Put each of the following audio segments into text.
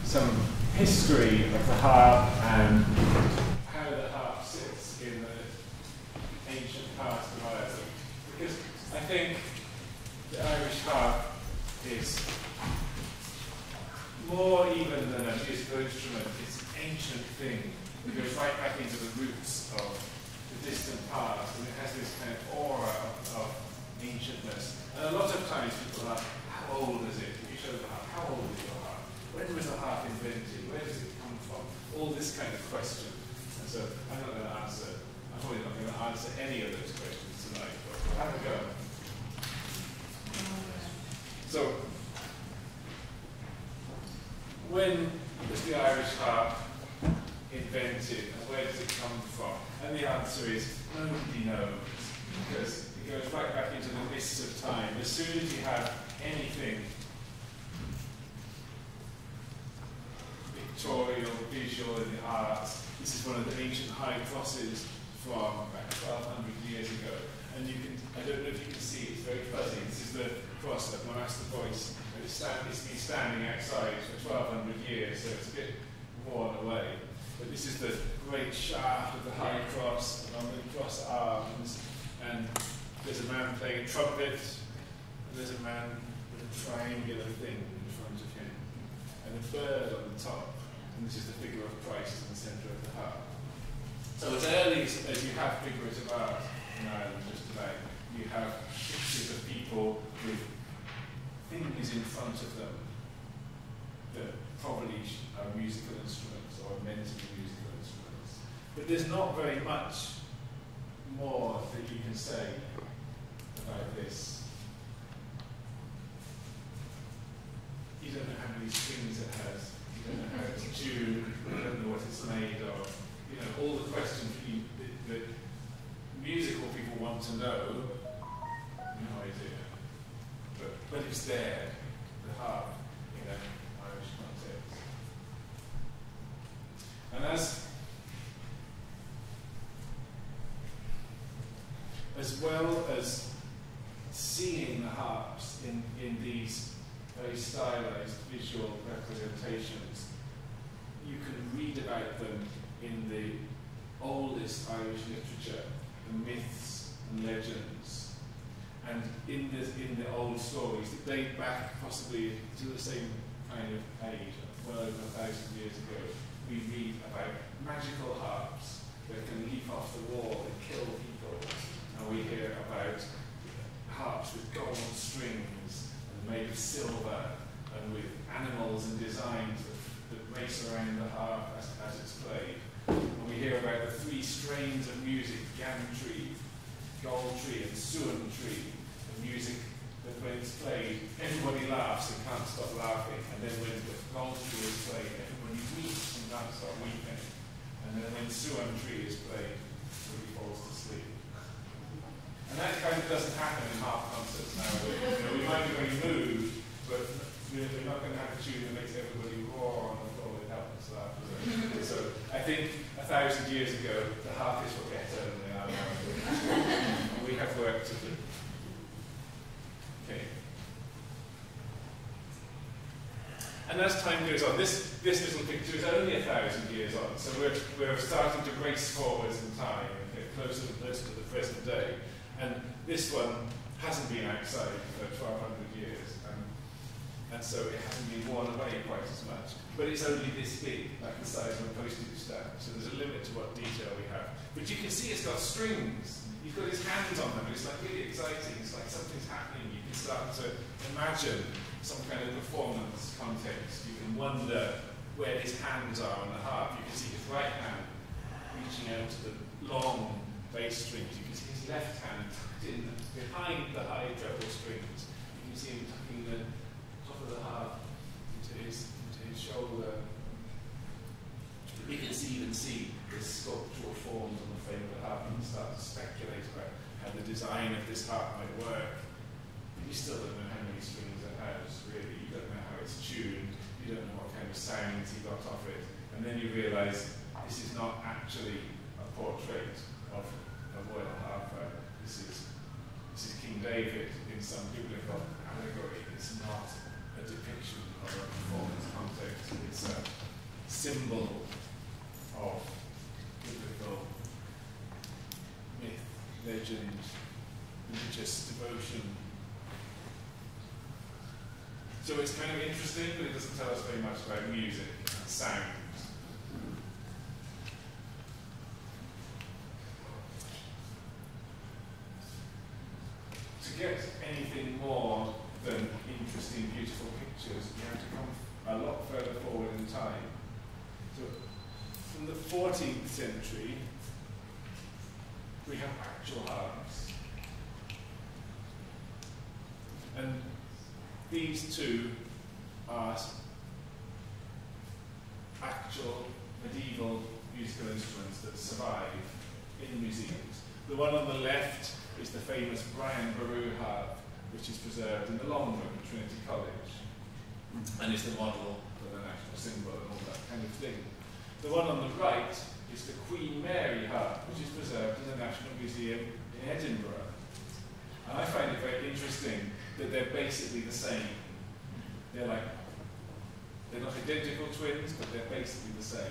some history of the harp and how the harp sits in the ancient past of Ireland. Because I think the Irish harp is more even than a musical instrument. It's an ancient thing. It goes right back into the roots of the distant past, and it has this kind of aura of ancientness. And a lot of times people ask, how old is it? If you show the harp, how old is your harp? When was the harp invented? Where does it come from? All this kind of question. And so I'm not going to answer, I'm probably not going to answer any of those questions tonight, but we'll have a go. So, when was the Irish harp invented, and where does it come from? And the answer is, nobody knows, because it goes right back into the mists of time. As soon as you have anything pictorial, visual in the arts, this is one of the ancient high crosses from about 1200 years ago. And you can, I don't know if you can see, it's very fuzzy. This is the cross of Master Voice. It's been standing outside for 1200 years, so it's a bit worn away. But this is the great shaft of the high cross, and on the cross arms, and there's a man playing a trumpet, and there's a man with a triangular thing in front of him, and a bird on the top, and this is the figure of Christ in the centre of the harp. So as early as you have figurative art in Ireland just about, you have pictures of people with things in front of them that probably are musical instruments or are meant to be musical instruments. But there's not very much more that you can say about this. You don't know how many strings it has, you don't know how it's tuned, you don't know what it's made of. You know, all the questions that musical people want to know, no idea. But it's there, the harp, in an Irish context. And as well as seeing the harps in these very stylized visual representations, you can read about them in the oldest Irish literature, the myths and legends. And in the old stories that date back possibly to the same kind of age, well over 1,000 years ago, we read about magical harps that can leap off the wall and kill people. And we hear about harps with gold strings and made of silver and with animals and designs that race around the harp as it's played. And we hear about the three strains of music, gantry, gold tree and suan tree, the music that when it's played, everybody laughs and can't stop laughing, and then when the gold tree is played, everybody weeps and can't stop weeping, and then when suan tree is played, everybody falls to sleep. And that kind of doesn't happen in harp concerts nowadays. You know, we might be very moved, but we're not going to have a tune that makes everybody roar on the floor with helpless laughter. So I think 1,000 years ago, the harpists were better than they are now. And we have work to do. Okay. And as time goes on, this little picture is only 1,000 years on, so we're starting to race forwards in time and get closer and closer to the present day. And this one hasn't been outside for 1,200 years, and so it hasn't been worn away quite as much. But it's only this big, like the size of a postage stamp, so there's a limit to what detail we have. But you can see it's got strings. He's got his hands on them, and it's like really exciting. It's like something's happening. You can start to imagine some kind of performance context. You can wonder where his hands are on the harp. You can see his right hand reaching out to the long bass strings. You can see his left hand tucked in behind the high treble strings. You can see him tucking the top of the harp into his shoulder. You can even see the sculptural forms on the frame of the harp, and start to speculate about how the design of this harp might work. You still don't know how many strings it has, really. You don't know how it's tuned. You don't know what kind of sounds he got off it. And then you realise this is not actually a portrait of a royal harper. This is King David in some biblical allegory. It's not a depiction of a performance context. It's a legend, religious devotion. So it's kind of interesting, but it doesn't tell us very much about music and sound. To get anything more than interesting, beautiful pictures, you have to come a lot further forward in time. So from the 14th century, we have actual harps. And these two are actual medieval musical instruments that survive in museums. The one on the left is the famous Brian Boru harp, which is preserved in the long room at Trinity College, and is the model for the national symbol and all that kind of thing. The one on the right is the Queen Mary harp, which is preserved in the National Museum in Edinburgh. And I find it very interesting that they're basically the same. They're not identical twins, but they're basically the same.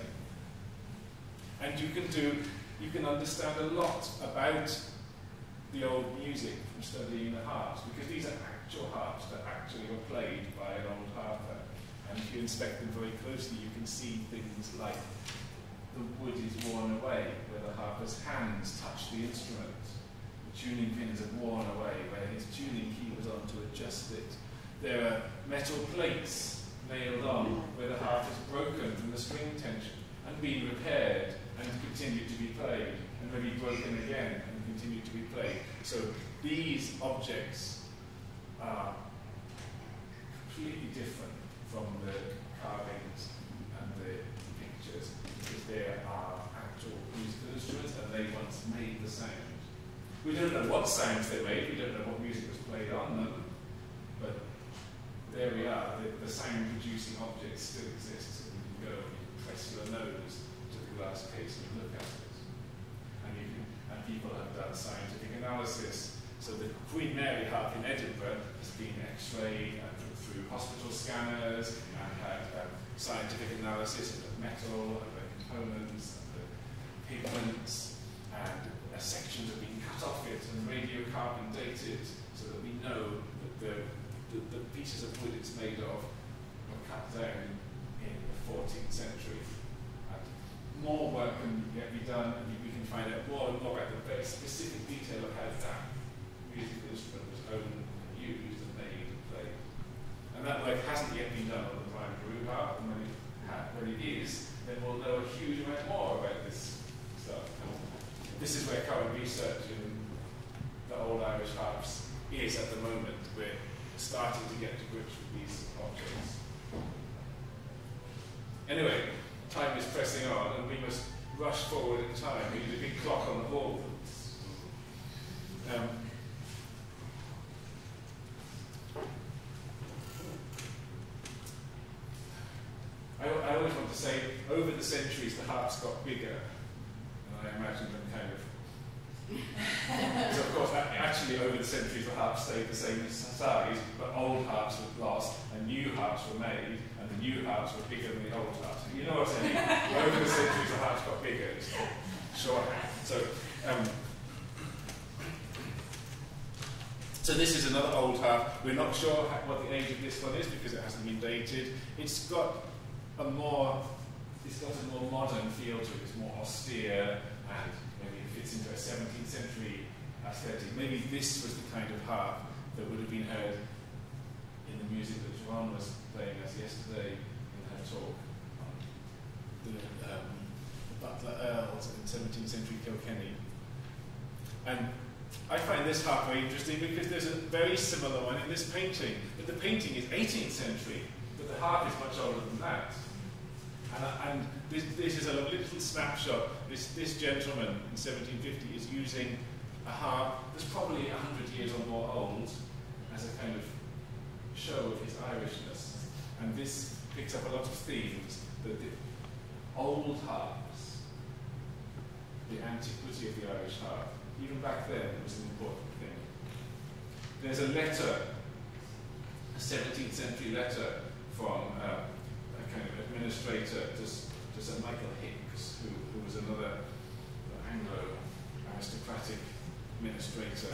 And you can understand a lot about the old music from studying the harps, because these are actual harps that actually were played by an old harper. And if you inspect them very closely, you can see things like the wood is worn away, where the harper's hands touch the instrument. The tuning pins are worn away, where his tuning key was on to adjust it. There are metal plates nailed on, where the harp is broken from the string tension and been repaired and continued to be played, and maybe broken again and continued to be played. So these objects are completely different from the carvings and the pictures, because they are actual musical instruments and they once made the sound. We don't know what sounds they made, we don't know what music was played on them, but there we are, the sound producing object still exists, and you can go and press your nose to the glass case and look at it. And people have done scientific analysis. So the Queen Mary harp in Edinburgh has been x-rayed and put through hospital scanners and had scientific analysis of the metal and the components and the pigments, and sections have been cut off it and radiocarbon dated so that we know that the pieces of wood it's made of were cut down in the 14th century. And more work can yet be done, and we can find out more and more about the very specific detail of how that musical instrument was owned, used, and made and played. And that work hasn't yet been done on the Brian Boru harp, and when it is, then we'll know a huge amount more about this stuff. And this is where current research in the old Irish harps is at the moment. We're starting to get to grips with these objects. Anyway, time is pressing on, and we must rush forward in time. We need a big clock on the wall. I always want to say, over the centuries, the harps got bigger, and I imagine them kind of. So of course, actually, over the centuries, the harps stayed the same size, but old harps were lost, and new harps were made, and the new harps were bigger than the old harps. You know what I mean? Over the centuries, the harps got bigger. Sure. So this is another old harp. We're not sure what the age of this one is because it hasn't been dated. It's got a more modern feel to it. It's more austere, and maybe it fits into a 17th century aesthetic. Maybe this was the kind of harp that would have been heard in the music that Joanne was playing us yesterday in her talk on the Butler Earls in 17th century Kilkenny. And I find this harp very interesting because there's a very similar one in this painting. But the painting is 18th century, but the harp is much older than that. And this is a little snapshot. This gentleman in 1750 is using a harp that's probably 100 years or more old as a kind of show of his Irishness. And this picks up a lot of themes that the old harps, the antiquity of the Irish harp, even back then it was an important thing. There's a letter, a 17th century letter from a kind of administrator to Sir Michael Hicks, who was another Anglo-aristocratic administrator.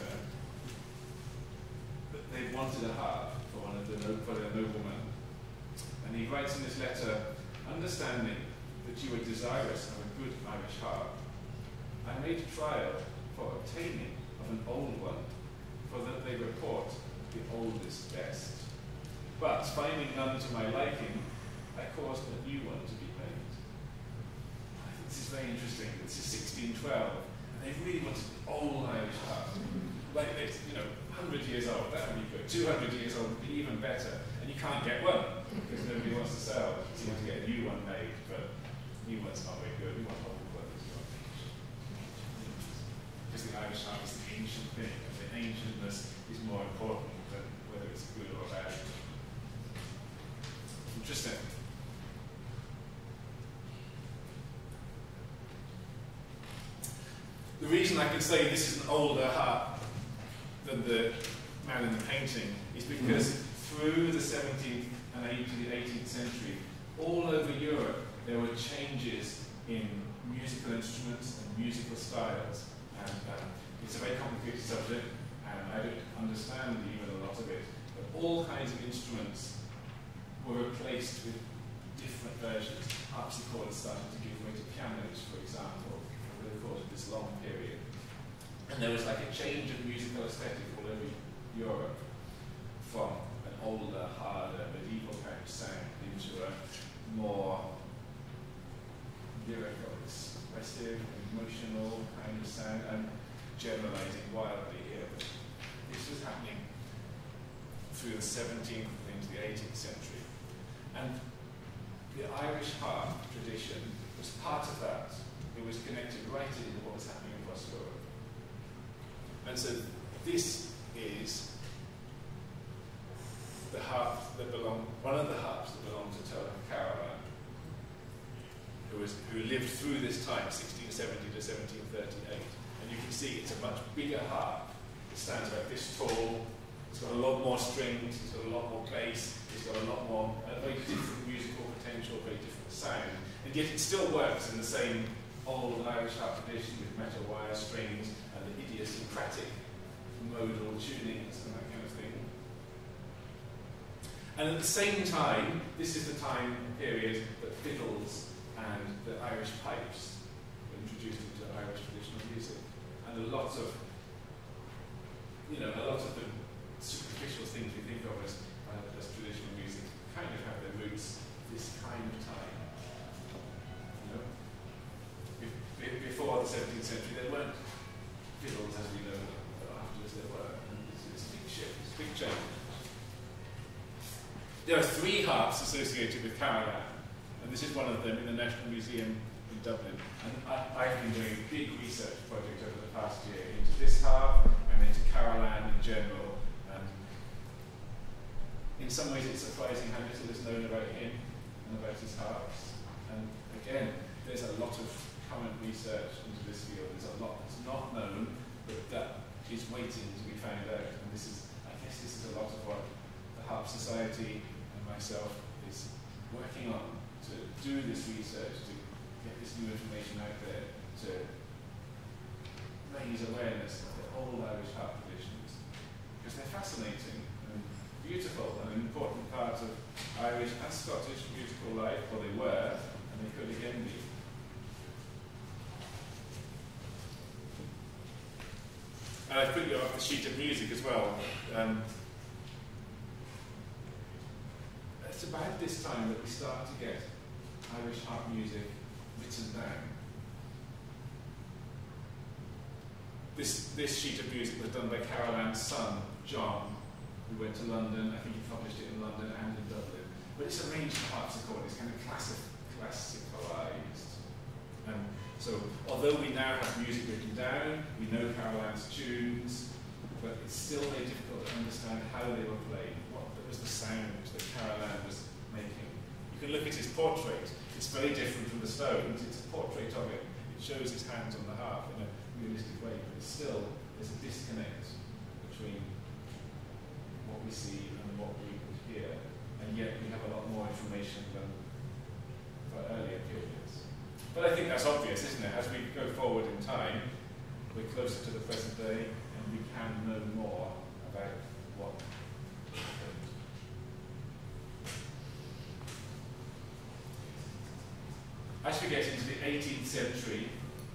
But they wanted a harp for for their nobleman. And he writes in his letter, understanding that you were desirous of a good Irish harp, I made trial for obtaining of an old one, for that they report the oldest best. But finding none to my liking, I caused a new one to be made. I think this is very interesting. This is 1612, and they really wanted an old Irish harp. Like it's, 100 years old, that would be good. 200 years old would be even better. And you can't get one, because nobody wants to sell. So you have to get a new one made, but new one's not very good. We want old ones. Because the Irish harp is the ancient thing, and the ancientness is more important than whether it's good or bad. Interesting. The reason I can say this is an older harp than the man in the painting is because through the 17th and 18th century, all over Europe, there were changes in musical instruments and musical styles. And it's a very complicated subject, and I don't understand even a lot of it. But all kinds of instruments were replaced with different versions. Harpsichords started to give way to pianos, for example, over the course of this long period. And there was like a change of musical aesthetic all over Europe from an older, harder, medieval kind of sound into a more lyrical, expressive, emotional kind of sound. I'm generalizing wildly here, but this was happening through the 17th and into the 18th century. And the Irish harp tradition was part of that. It was connected right into what was happening across Europe. And so this is the harp that one of the harps that belonged to Caroline, who lived through this time, 1670 to 1738. And you can see it's a much bigger harp. It stands about this tall. It's got a lot more strings. It's got a lot more bass. It's got a lot more, a very different musical potential, very different sound. And yet it still works in the same old Irish harp tradition with metal wire strings and the idiosyncratic modal tunings and that kind of thing. And at the same time, this is the time period that fiddles and the Irish pipes were introduced into Irish traditional music. And a lot of the superficial things we think of as traditional music kind of have their roots this kind of time. Before the 17th century, there weren't fiddles as we know them, but afterwards there were. And it's a big shift, it's a big change. There are 3 harps associated with Caroline, and this is one of them in the National Museum in Dublin. And I've been doing a big research project over the past year into this harp and into Caroline in general. And in some ways it's surprising how little is known about him and about his harps. And again, there's a lot of current research into this field. There's a lot that's not known, but that is waiting to be found out. And this is, I guess this is a lot of what the Harp Society and myself is working on, to do this research, to get this new information out there, to raise awareness of the old Irish harp traditions, because they're fascinating and beautiful and an important part of Irish and Scottish musical life, or they were, and they could again be. And I've put you off the sheet of music as well. It's about this time that we start to get Irish harp music written down. This sheet of music was done by Caroline's son, John, who went to London. I think he published it in London and in Dublin. But it's arranged for harpsichord. It's kind of classicalized. So although we now have music written down, we know Caroline's tunes, but it's still very difficult to understand how they were played, what was the sound that Caroline was making. You can look at his portrait. It's very different from the stones. It's a portrait of him. It shows his hands on the harp in a realistic way, but still there's a disconnect between what we see and what we would hear, and yet we have a lot more information than for earlier periods. But I think that's obvious, isn't it? As we go forward in time, we're closer to the present day, and we can know more about what happened. As we get into the 18th century,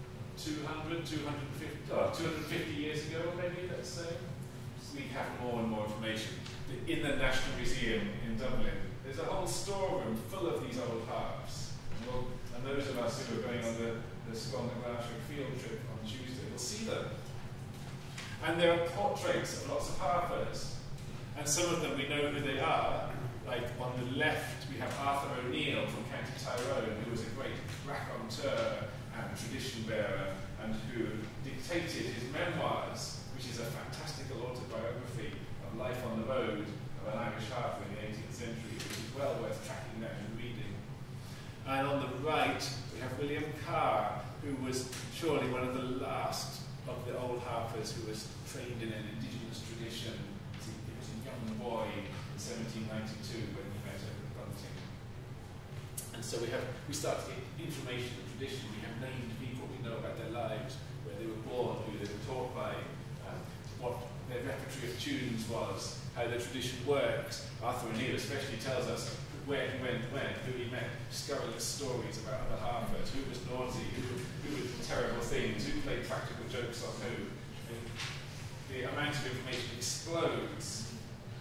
250 years ago, maybe, let's say, we have more and more information. In the National Museum in Dublin, there's a whole storeroom full of these old harps. And those of us who are going on the Scoil field trip on Tuesday will see them. And there are portraits of lots of harpers. And some of them we know who they are. Like on the left, we have Arthur O'Neill from County Tyrone, who was a great raconteur and tradition bearer, and who dictated his memoirs, which is a fantastical autobiography of life on the road of an Irish harper in the 18th century, which is well worth tracking down and reading. And on the right, we have William Carr, who was surely one of the last of the old harpers who was trained in an indigenous tradition. He was a young boy in 1792 when he met over Bunting. And so we start to get information and tradition. We have named people, we know about their lives, where they were born, who they were taught by, what their repertory of tunes was, how their tradition works. Arthur O'Neill especially tells us where he went when, who he met, scurrilous stories about other harpers, who was naughty, who did terrible things, who played practical jokes on who. And the amount of information explodes.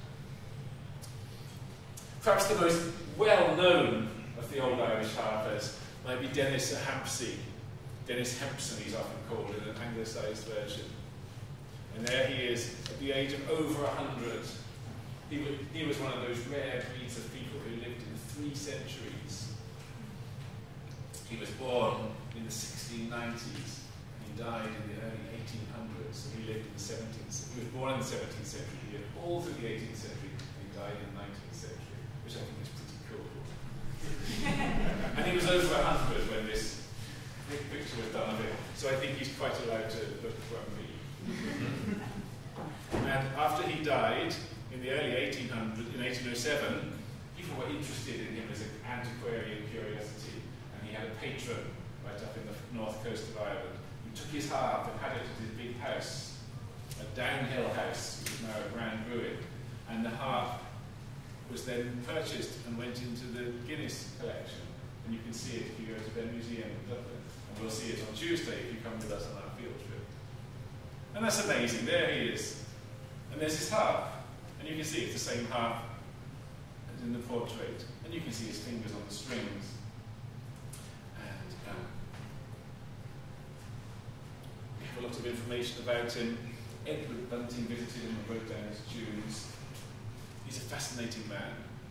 Perhaps the most well-known of the old Irish harpers might be Dennis Hampsey. Dennis Hempson, he's often called in an anglicised version. And there he is, at the age of over 100. He was one of those rare breeds of people who lived in 3 centuries. He was born in the 1690s, and he died in the early 1800s. So he lived in the 17th century. He was born in the 17th century, he lived all through the 18th century, and he died in the 19th century, which I think is pretty cool. And he was over 100 when this big picture was done of him, so I think he's quite allowed to look grumpy. And after he died, in the early 1800s, in 1807, people were interested in him as an antiquarian curiosity, and he had a patron right up in the north coast of Ireland who took his harp and had it at his big house, a downhill house, which is now a grand ruin, and the harp was then purchased and went into the Guinness collection, and you can see it if you go to their museum in Dublin, and we'll see it on Tuesday if you come with us on our field trip. And that's amazing, there he is. And there's his harp, and you can see it's the same harp as in the portrait, and you can see his fingers on the strings. And we have a lot of information about him. Edward Bunting visited him and wrote down his tunes. He's a fascinating man.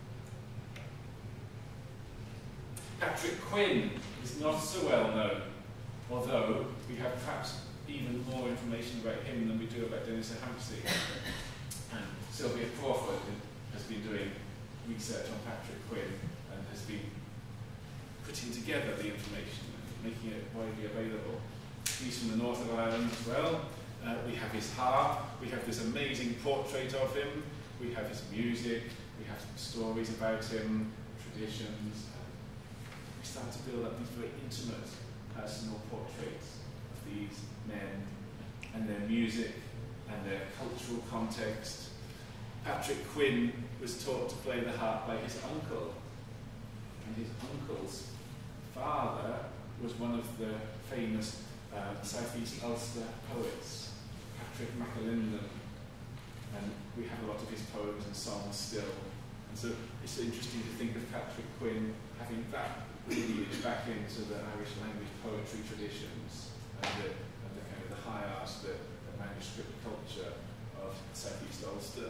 Patrick Quinn is not so well known, although we have perhaps even more information about him than we do about Dennis Hampsey. And Sylvia Crawford has been doing research on Patrick Quinn and has been putting together the information and making it widely available. He's from the north of Ireland as well. We have his harp, we have this amazing portrait of him, we have his music, we have stories about him, traditions. We start to build up these very intimate personal portraits of these men and their music and their cultural context. Patrick Quinn was taught to play the harp by his uncle, and his uncle's father was one of the famous South East Ulster poets, Patrick McAlinden, and we have a lot of his poems and songs still. And so it's interesting to think of Patrick Quinn having that lineage back into the Irish language poetry traditions and the kind of the high art, the manuscript culture of South East Ulster.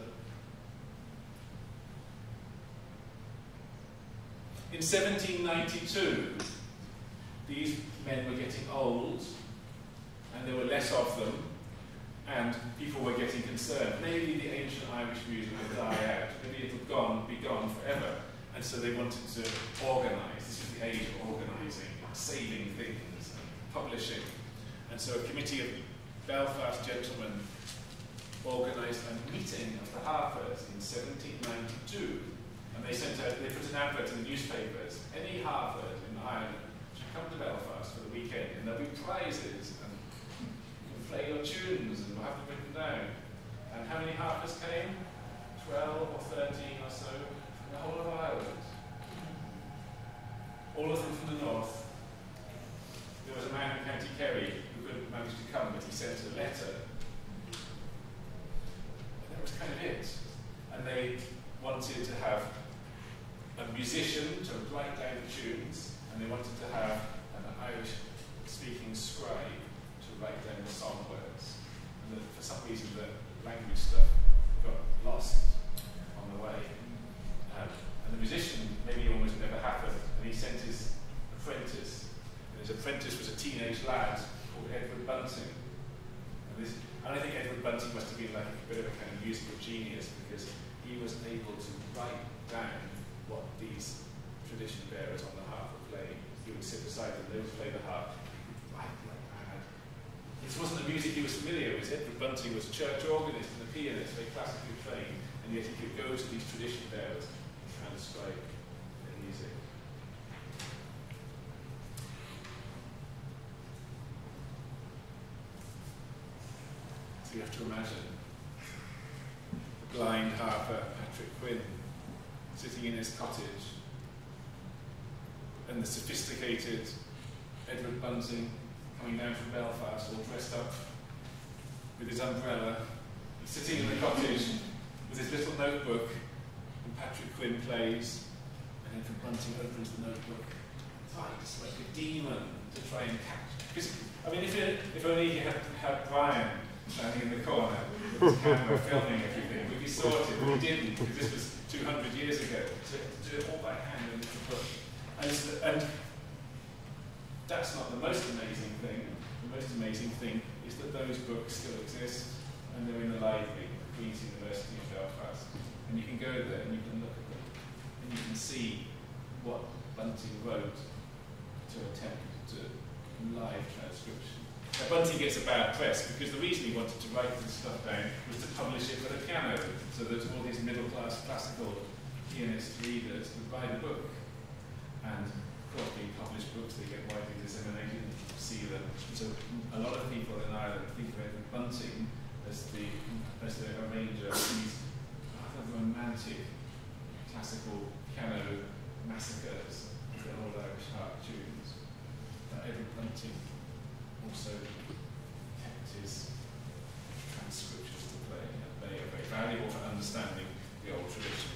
In 1792, these men were getting old, and there were less of them, and people were getting concerned. Maybe the ancient Irish music will die out, maybe it'll be gone forever. And so they wanted to organise. This is the age of organising, saving things, and publishing. And so a committee of Belfast gentlemen organised a meeting of the harpers in 1792. And they put an advert in the newspapers. Any harpers in Ireland should come to Belfast for the weekend, and there'll be prizes and play your tunes and have them written down. And how many harpers came? 12 or 13 or so from the whole of Ireland. All of them from the north. There was a man in County Kerry who couldn't manage to come, but he sent a letter. And that was kind of it. And they wanted to have a musician to write down the tunes, and they wanted to have an Irish-speaking scribe to write down the song words. And for some reason, the language stuff got lost on the way. And the musician maybe almost never happened, and he sent his apprentice. And his apprentice was a teenage lad called Edward Bunting. And I think Edward Bunting must have been like a bit of a kind of musical genius, because he was able to write down what these tradition bearers on the harp were playing. He would sit beside them, they would play the harp, right like mad. This wasn't the music he was familiar with. Edward Bunting was a church organist and a pianist, very classically trained, and yet he could go to these tradition bearers and transcribe their music. So you have to imagine the blind harper Patrick Quinn sitting in his cottage, and the sophisticated Edward Bunting coming down from Belfast, all dressed up with his umbrella, sitting in the cottage with his little notebook, and Patrick Quinn plays, and Edward Bunting opens the notebook, fights like a demon to try and catch. Because, I mean, if only he had Brian standing in the corner with his camera filming everything, we'd be sorted, but we didn't, because this was 200 years ago, to do it all by hand in the book. And that's not the most amazing thing. The most amazing thing is that those books still exist, and they're in the library at Queen's University in Belfast. And you can go there and you can look at them, and you can see what Bunting wrote to attempt to live transcription. Now, Bunting gets a bad press because the reason he wanted to write this stuff down was to publish it for the piano, so that all these middle-class classical pianist readers would buy the book. And of course, being published books, they get widely disseminated and people see them. So a lot of people in Ireland think of Edward Bunting as the arranger of these rather romantic classical piano massacres of the old Irish harp tunes. Edward Bunting also kept his transcriptions to play, and they are very valuable for understanding the old tradition.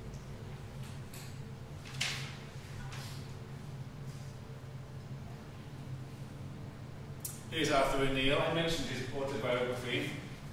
Here's Arthur O'Neill. I mentioned his autobiography.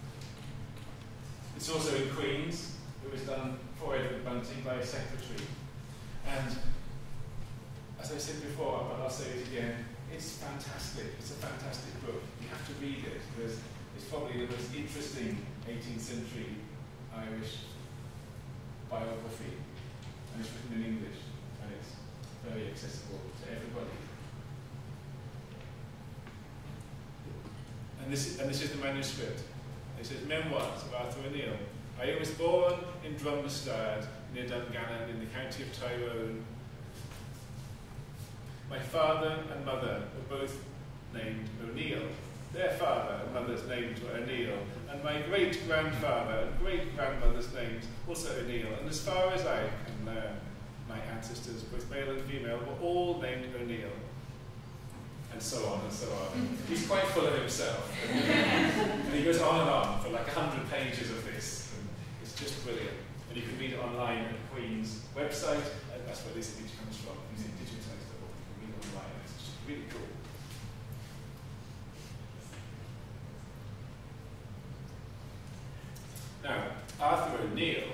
It's also in Queen's. It was done for Edward Bunting by a secretary. And as I said before, but I'll say it again, it's fantastic. It's a fantastic book. You have to read it. It's probably the most interesting 18th century Irish biography. And it's written in English. And it's very accessible to everybody. And this is the manuscript. It says, Memoirs of Arthur O'Neill. I was born in Drumnastad, near Dungannon, in the county of Tyrone. My father and mother were both named O'Neill. Their father and mother's names were O'Neill, and my great-grandfather and great-grandmother's names also O'Neill. And as far as I can learn, my ancestors, both male and female, were all named O'Neill. And so on and so on. He's quite full of himself. And he goes on for like 100 pages of this. And it's just brilliant. And you can read it online at Queen's website, and that's where this image comes from. He's digitized it all. You can read it online. It's just really cool. Now, Arthur O'Neill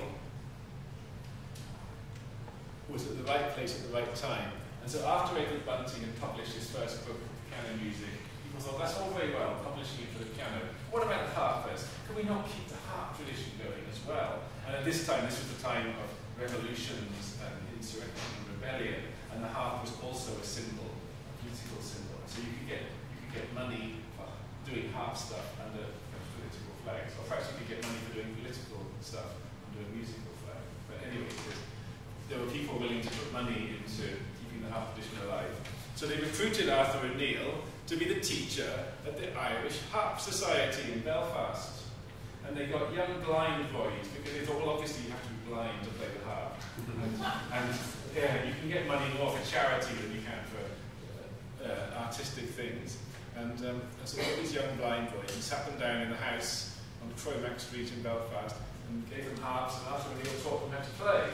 was at the right place at the right time. And so after Edward Bunting had published his first book of piano music, people thought, that's all very well, publishing it for the piano. What about the harpers? Can we not keep the harp tradition going as well? And at this time, this was the time of revolutions and insurrection and rebellion, and the harp was also a symbol, a political symbol. So you could get money for doing harp stuff under political flags, or perhaps you could get money for doing political stuff under a musical flag. But anyway, there were people willing to put money into the harp tradition alive. So they recruited Arthur O'Neill to be the teacher at the Irish Harp Society in Belfast. And they got young blind boys, because they thought, well, obviously you have to be blind to play the harp. and yeah, you can get money more for charity than you can for artistic things. And so all these young blind boys, and sat them down in the house on Cromac Street in Belfast, and gave them harps, and afterwards they all taught them how to play.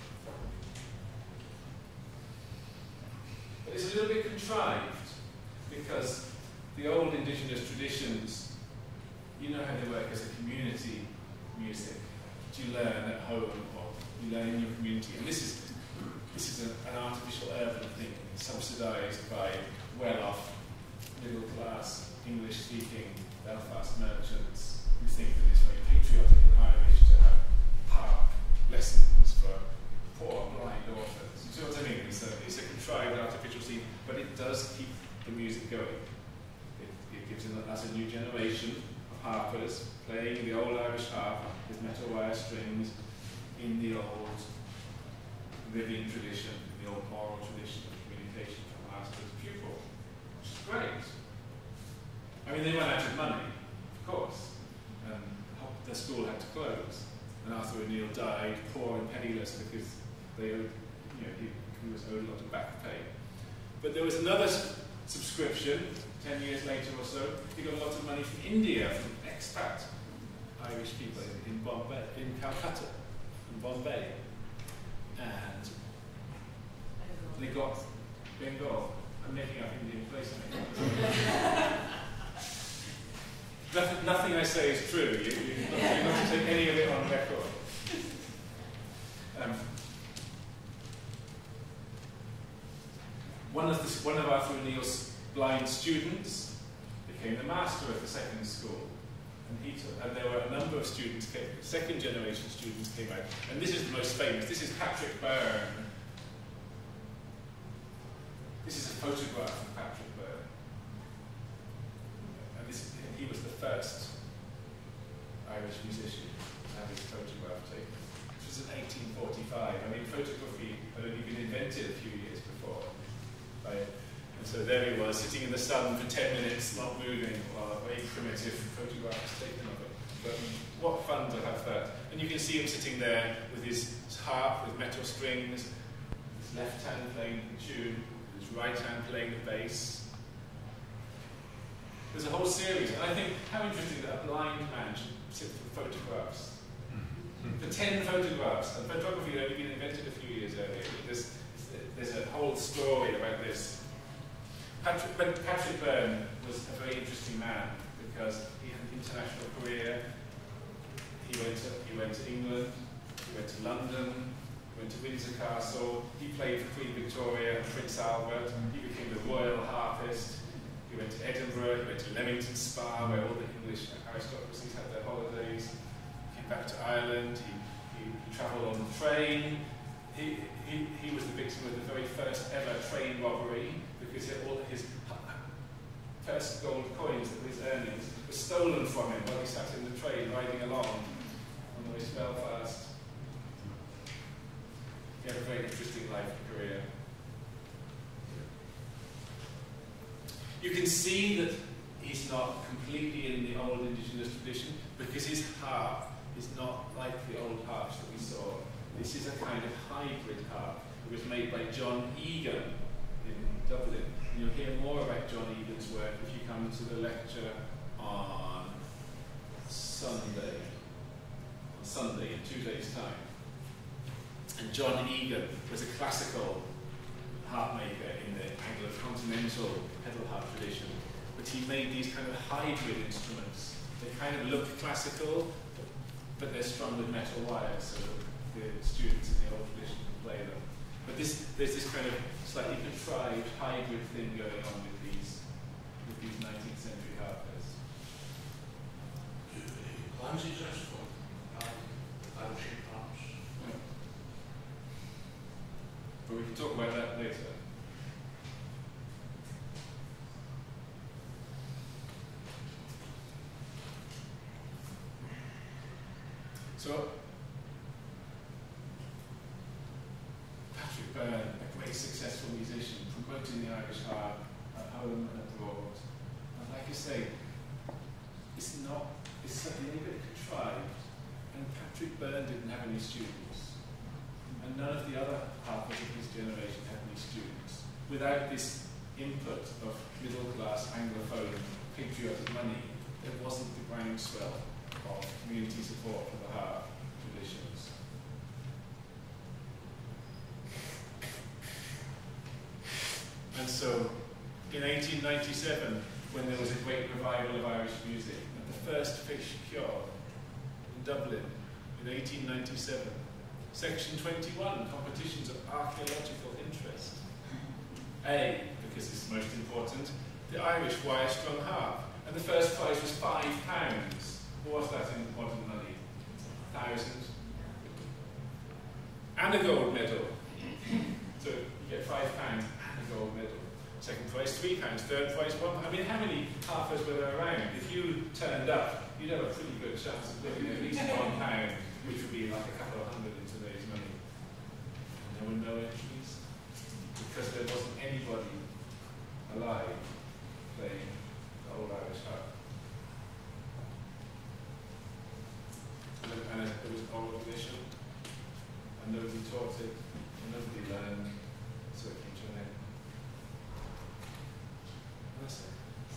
But it's a little bit contrived, because the old indigenous traditions, you know how they work as a community music, that you learn at home or you learn in your community. And this is an artificial urban thing, subsidised by well-off, middle-class, English-speaking Belfast merchants who think that it's very patriotic and Irish to have harp lessons for poor blind orphans. You see what I mean? It's a contrived artificial scene, but it does keep the music going. It gives us a new generation harpers playing the old Irish harp with metal wire strings in the old living tradition, the old oral tradition of communication from master to pupil, which is great. I mean, they ran out of money, of course, and the school had to close. And Arthur O'Neill died poor and penniless because they owed, he was owed a lot of back pay. But there was another subscription 10 years later or so. He got a lot of money from India, from expat Irish people in Bombay, in Calcutta, in Bombay. And they got Bengal. I'm making up Indian place names. Nothing I say is true. You're not to take any of it on record. One of Arthur O'Neill's blind students became the master of the second school, and there were a number of students, second generation students came out, and this is the most famous. This is Patrick Byrne. This is a photograph of Patrick Byrne, and he was the first Irish musician to have his photograph taken. This was in 1845. I mean, photography had only been invented a few years before. And so there he was, sitting in the sun for 10 minutes, not moving, while a very primitive photograph was taken of it. But what fun to have that. And you can see him sitting there with his harp, with metal strings, his left hand playing the tune, his right hand playing the bass. There's a whole series, and I think how interesting that a blind man should sit for photographs. For 10 photographs, and photography had only been invented a few years earlier. There's a whole story about this. Patrick Byrne was a very interesting man because he had an international career. He went to England, he went to London, he went to Windsor Castle, he played for Queen Victoria and Prince Albert, he became the royal harpist, he went to Edinburgh, he went to Leamington Spa where all the English aristocracies had their holidays, he came back to Ireland, he travelled on the train. He was the victim of the very first ever train robbery because all his first gold coins of his earnings were stolen from him while he sat in the train riding along on the way to Belfast. He had a very interesting life and career. You can see that he's not completely in the old indigenous tradition because his harp is not like the old harps that we saw. This is a kind of hybrid harp. It was made by John Egan in Dublin. And you'll hear more about John Egan's work if you come to the lecture on Sunday in 2 days' time. And John Egan was a classical harp maker in the Anglo-continental pedal harp tradition. But he made these kind of hybrid instruments. They kind of look classical, but they're strung with metal wires, so the students in the old tradition can play them. But there's this kind of slightly contrived hybrid thing going on with these 19th century harpers. Clancy's Escort, Irish harps. Yeah. But we can talk about that later. So, Patrick Byrne, a great successful musician, promoting the Irish harp home and abroad. And like I say, it's a little bit contrived, and Patrick Byrne didn't have any students, and none of the other harpers of his generation had any students. Without this input of middle-class Anglophone patriotic money, there wasn't the groundswell of community support for the harp traditions. And so, in 1897, when there was a great revival of Irish music, and the first fish cured in Dublin in 1897, Section 21, competitions of archaeological interest. A, because it's most important, the Irish wire-strung harp, and the first prize was £5. What was that in modern money? 1,000. And a gold medal. So you get £5 and a gold medal. Second prize £3, third prize £1. I mean, how many harpers were there around? If you turned up, you'd have a pretty good chance of winning at least £1, which would be like a couple of hundred in today's money. And there were no entries, because there wasn't anybody alive playing the old Irish harp. And there was an oral tradition, and nobody taught it, and nobody learned, so it came to an end. That's it.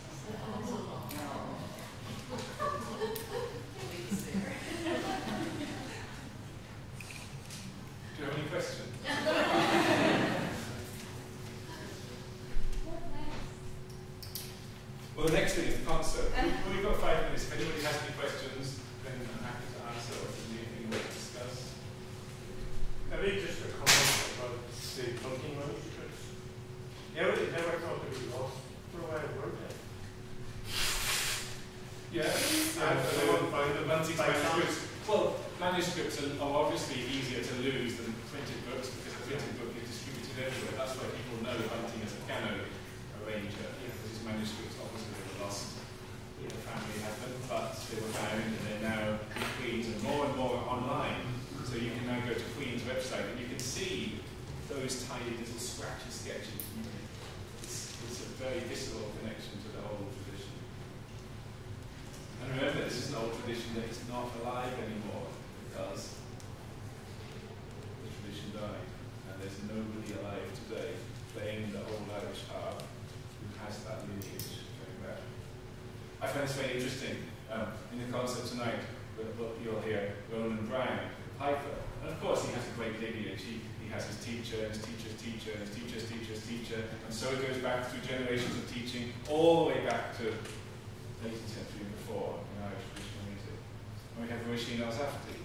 Do you have any questions? Well, the next thing is the concert. We've got 5 minutes. If anybody has any questions, then I'm happy to answer, or if there's anything we want to discuss. Maybe just a comment about the Tolkien manuscripts. They never thought to be lost for a while, weren't they? Yeah, the manuscripts. Well, manuscripts are obviously easier to lose than printed books, because a printed book is distributed everywhere. That's why people know hunting as a piano arranger, because his manuscripts obviously were lost. The family had them, but they were found, and they're now in Queen's and more online. So you can now go to Queen's website and you can see those tiny little scratchy sketches. It's a very visceral connection to the whole tradition. And remember, this is an old tradition that is not alive anymore, because the tradition died, and there's nobody alive today playing the old Irish harp who has that lineage going back. I find this very interesting. In the concert tonight, you'll hear Ronan Brown, piper, and of course he has a great lineage. He has his teacher, and his teacher's teacher, and his teacher's teacher's teacher, and so it goes back through generations of teaching, all the way back to the 18th century and before in Irish traditional music. And we have Roisin Alzafty,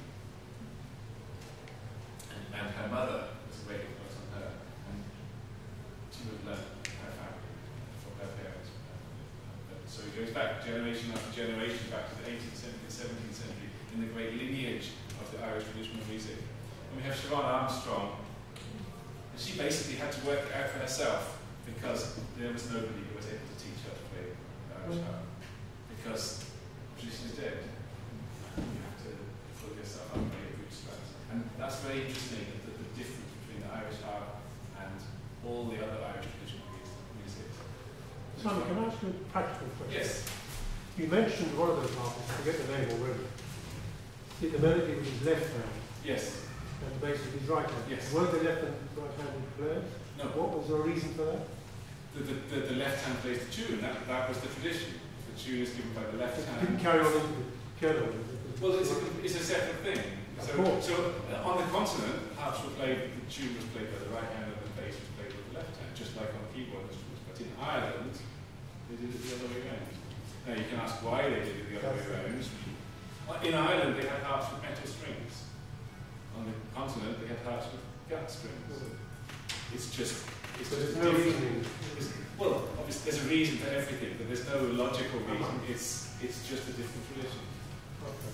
and her mother was a great influence on her, and she would learn her family from her parents. So it goes back generation after generation, back to the 18th century, 17th century, in the great lineage of the Irish traditional music. And we have Siobhan Armstrong, and she basically had to work it out for herself, because there was nobody who was able to teach her to play the Irish harp. Because tradition is dead. You have to pull yourself up by your bootstraps. And that's very interesting, the difference between the Irish harp and all the other Irish traditional music. Simon, can I ask you a practical question? Yes. You mentioned one of those harpers, I forget the name already. Did the melody with his left hand? Yes. And the bass with his right hand? Yes. Were they left and right-handed players? No. What was the reason for that? The left hand plays the tune. That was the tradition. The tune is given by the left hand. Didn't carry on into the piano. Well, it's a separate thing. So on the continent, harps were played, the tune was played by the right hand, and the bass was played with the left hand, just like on keyboard instruments. But in Ireland, they did it the other way around. Now you can ask why they did it the other way around. In Ireland, they had harps with metal strings. On the continent, they had harps with gut strings. It's just there's no reasoning. Well, obviously, there's a reason for everything, but there's no logical reason. It's just a different tradition. Okay.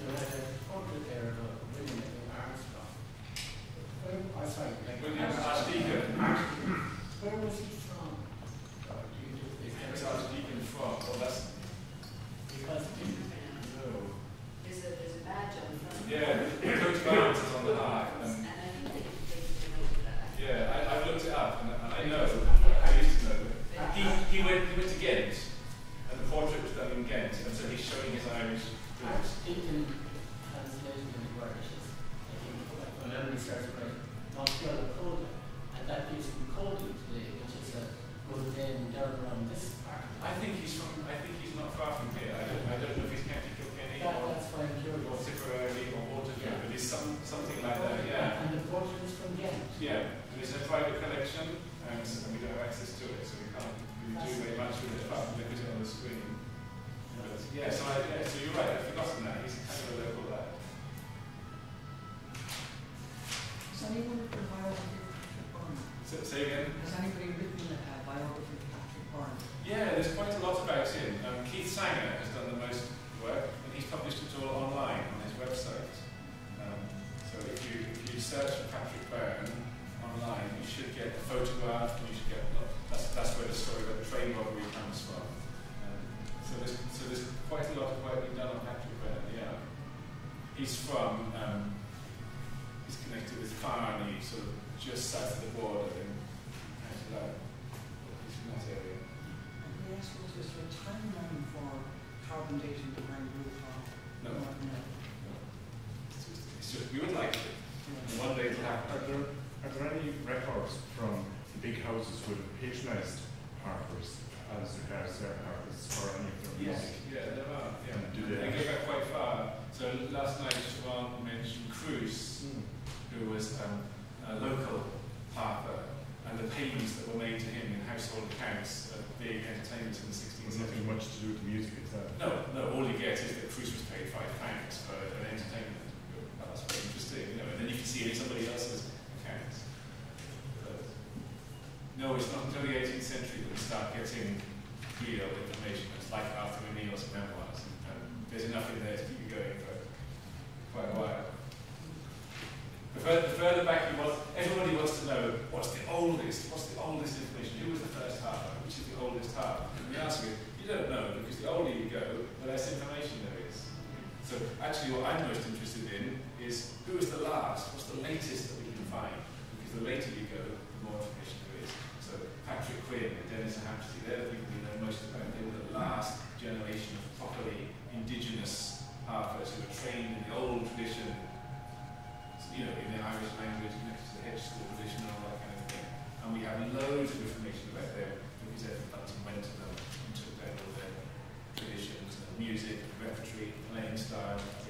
William Archdeacon. Where was he from? Where was Archdeacon from? Well, that's... Because No. there's a badge on the front. Yeah, Coach Barnes is on the harp. And I think they know that. Yeah, I've looked it up, and I know. I used to know that. He went Speaking translation in the Irish is, I think, when memory starts right, not Scoil Coda, and that gives him coding today, which is a good name down around this part. I think he's not far from here. I don't know if he's County Kilkenny That's why I'm curious. or Tipperary or Waterford, but he's something like that, yeah. And the portrait is from Ghent. Yeah, and it's a private collection, and we don't have access to it, so we can't really do very much with it apart from look at it on the screen. But yeah, so you're right, I've forgotten that. He's kind of a local lad. Has anyone written a biography of Patrick Byrne? Say again? Has anybody written a biography of Patrick Byrne? Yeah, there's quite a lot about him. Keith Sanger has done the most work, and he's published it all online on his website. So if you search for Patrick Byrne online, you should get a photograph, and you should get that's where the story about the train robbery comes from. So there's quite a lot of work being done on Patrick Byrne. Yeah, he's connected with Farney, sort of just south of the border in County Loud. He's from that area. And yes, was there a timeline for carbon dating behind the roof? No. No. It's just we would like it. And one day it'll happen. Are there any records from the big houses who have patronised Harpers as regards their Harpers or any of their music? Yeah, there are. Yeah. And do they go back quite far. So last night Siobhan mentioned Cruz, who was a local harper, and the payments that were made to him in household accounts of big entertainment in the 16th There's nothing century. much to do with the music itself. No, all you get is that Cruz was paid £5 for an entertainment. Well, that's very interesting, you know, and then you can see it in somebody else's accounts. But no, it's not until the 18th century that we start getting real information. It's like Arthur O'Neill's memoirs, and there's enough in there to keep you going for quite a while. The further back you want, everybody wants to know what's the oldest information, who was the first harper, which is the oldest harper. And the answer is, you don't know, because the older you go, the less information there is. So actually what I'm most interested in is who is the last, what's the latest that we can find, because the later you go, the more information there is. So Patrick Quinn and Dennis Hampstead, they're the people we know most about. They were the last generation of properly indigenous harpers who were trained in the old tradition, you know, in the Irish language, connected to the Hedge School tradition and all that kind of thing. And we have loads of information about them because Edward Bunton went to them and took down all their traditions and music, repertory, playing style,